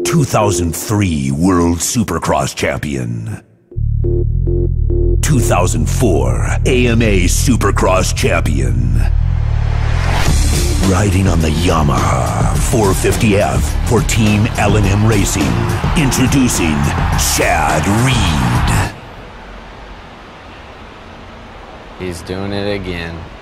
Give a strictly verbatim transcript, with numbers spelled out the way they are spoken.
two thousand three World Supercross Champion, two thousand four A M A Supercross Champion, riding on the Yamaha four fifty F for Team L and M Racing, introducing Chad Reed. He's doing it again.